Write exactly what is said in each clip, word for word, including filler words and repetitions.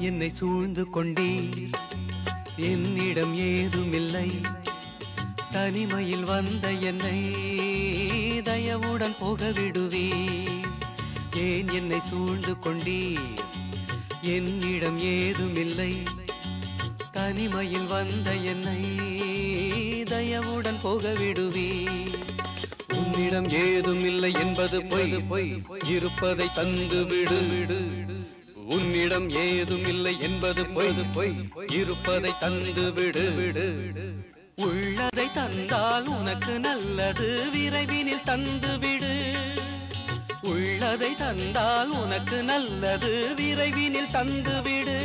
என்னை சூழ்ந்து கொண்டீர், என்னிடம் ஏதுமில்லை. தனிமையில் வந்த என்னை தயவுடன் போக விடுவீர். ஏன் என்னை சூழ்ந்து கொண்டீர், என்னிடம் ஏதுமில்லை. தனிமையில் வந்த என்னை தயவுடன் போக விடுவீர். உன்னிடம் ஏதுமில்லை என்பது பொய், பொய் இருப்பதை தந்து விடு விடு. உன்னிடம் ஏதுமில்லை என்பது பொய், பொய் இருப்பதை தந்து விடு விடு. உள்ளதை தந்தால் உனக்கு நல்லது, விரைவினில் தந்து விடு. உள்ளதை தந்தால் உனக்கு நல்லது, விரைவினில் தந்து விடு.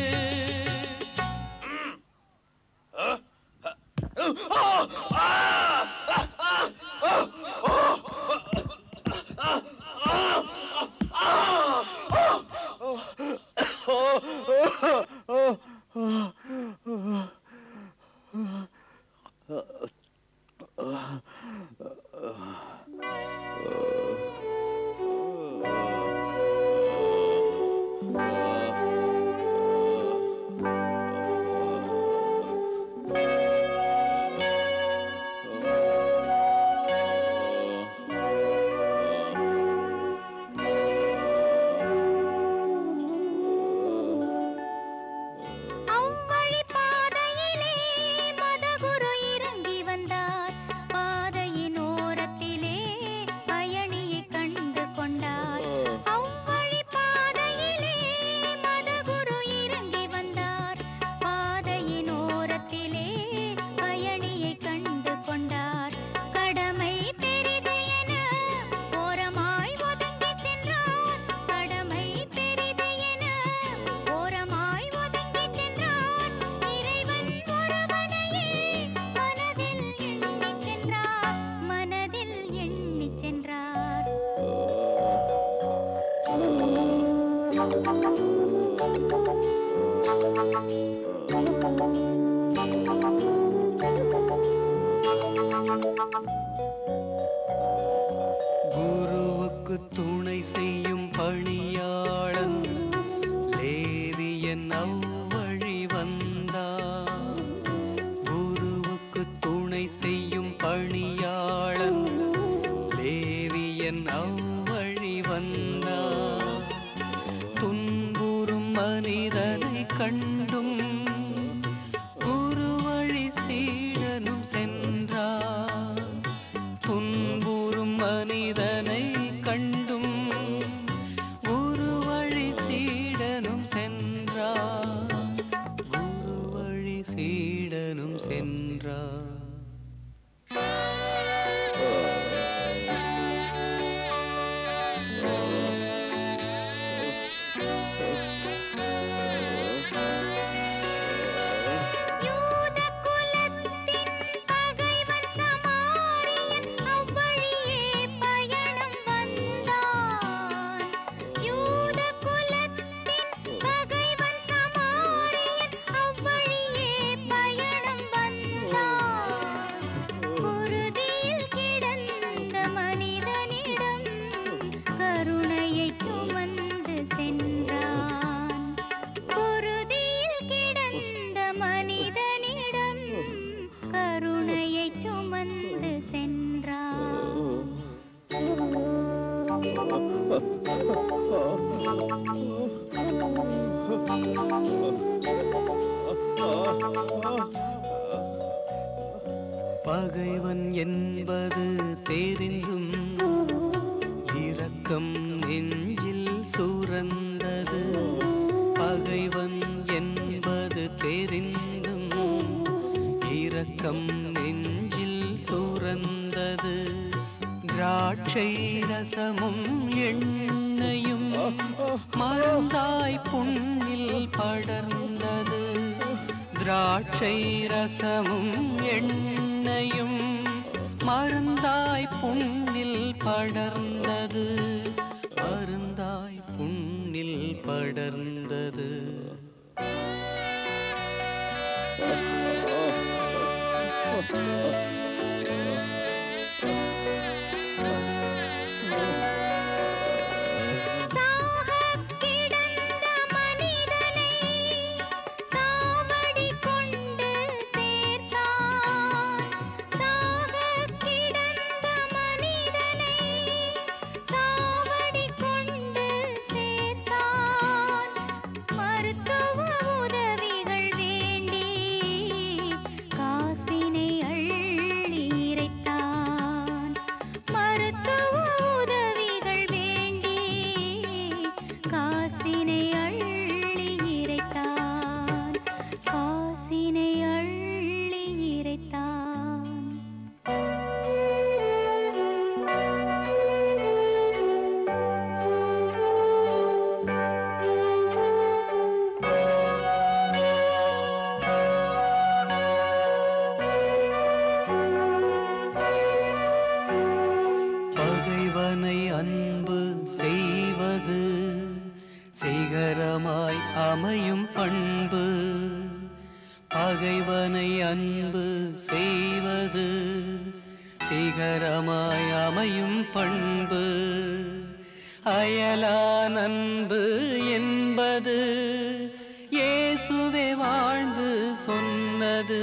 குருவுக்கு துணை செய்யும் பணியாளன் லேவியன் அவ்வழி வந்தான். குருவுக்கு துணை செய்யும் பணியாளன் லேவியன் அவ்வழி வந்தான். துன்புறும் மனிதனை கண்டும் குருவழி சீடனும் சென்றார். துன்புறும் மனிதனை கண்டும் குருவழி சீடனும் சென்றார். குருவழி சீடனும் சென்றார். பகைவன் என்பது தெரிந்தும் இரக்கம் நெஞ்சில் சுரந்தது. பகைவன் என்பது தெரிந்தும் இரக்கம் நெஞ்சில் சுரந்தது. திராட்சை ரசமும் எண்ணெயும் மருந்தாய் புண்ணில் படர்ந்தது. திராட்சை ரசமும் எண்ணெயும் மருந்தாய் புண்ணில் படர்ந்தது. மருந்தாய் புண்ணில் படர்ந்தது. சாகக் கிடந்த மனிதனை பகைவனை அன்பு செய்வது சிகரமாய் அமையும் பண்பு. அயலான் அன்பு என்பது இயேசுவே வாழ்ந்து சொன்னது.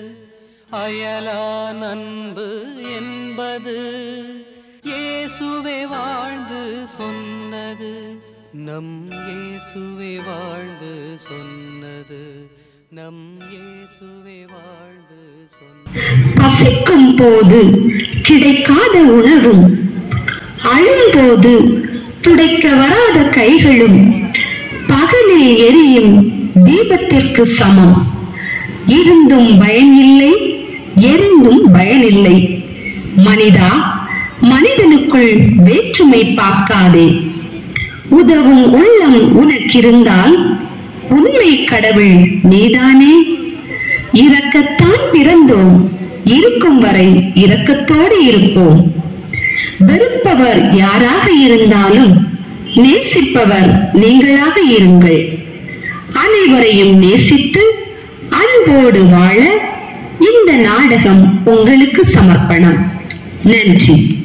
அயலான் அன்பு என்பது இயேசுவே வாழ்ந்து சொன்னது. நம் இயேசுவே வாழ்ந்து சொன்னது. நம் இயேசுவே வாழ்ந்து சொன்னது. பசிக்கும் போது கிடைக்காத உணவும், அழும்போது துடைக்க வராத கைகளும் பகலில் எரியும் தீபத்திற்கு சமம். இருந்தும் பயனில்லை, எரிந்தும் பயனில்லை. மனிதா, மனிதனுக்குள் வேற்றுமை பார்க்காதே. உதவும் உள்ளம் உனக்கிருந்தால் உண்மை கடவுள் நீதானே. இரக்கத்தான் பிறந்தோம், இருக்கும் வரை இரக்கத்தோடு இருப்போம். வெறுப்பவர் யாராக இருந்தாலும் நேசிப்பவர் நீங்களாக இருங்கள். அனைவரையும் நேசித்து அன்போடு வாழ இந்த நாடகம் உங்களுக்கு சமர்ப்பணம். நன்றி.